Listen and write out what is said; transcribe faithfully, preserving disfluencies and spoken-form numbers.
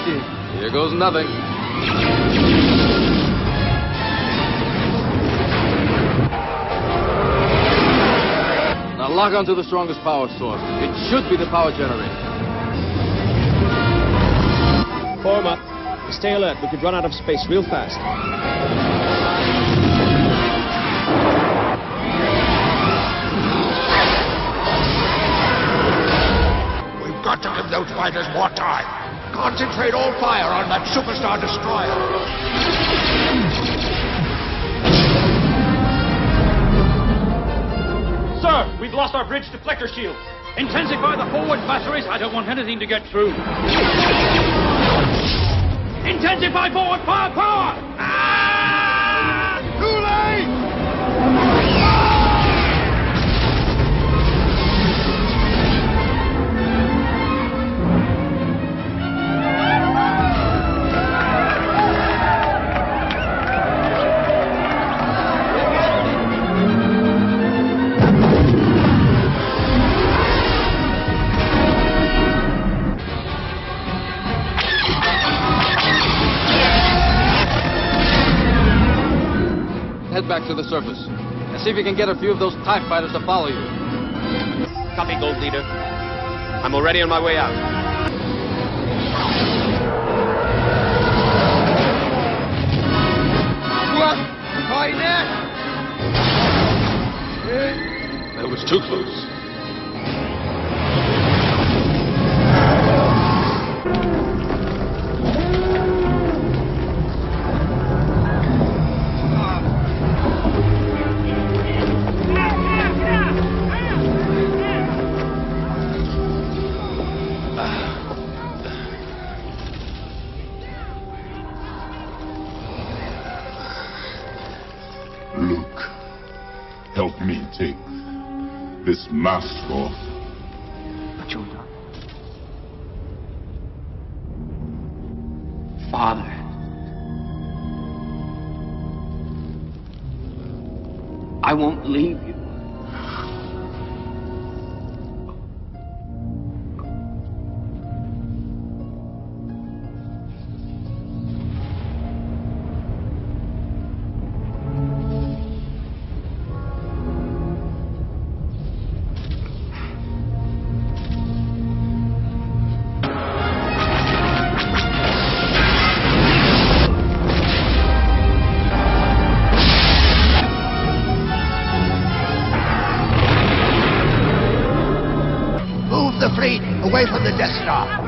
fifty. Here goes nothing. Now lock onto the strongest power source. It should be the power generator. Form up. Stay alert. We could run out of space real fast. We've got to give those fighters more time. Concentrate all fire on that superstar destroyer. Sir, we've lost our bridge deflector shields. Intensify the forward batteries. I don't want anything to get through. Intensify forward power, power! Ah! Too late! Head back to the surface and see if you can get a few of those TIE fighters to follow you. Copy, Gold Leader. I'm already on my way out. What? My neck! That was too close. Luke, help me take this mask off. But you're not. Father. I won't leave you. Move the fleet away from the Death Star.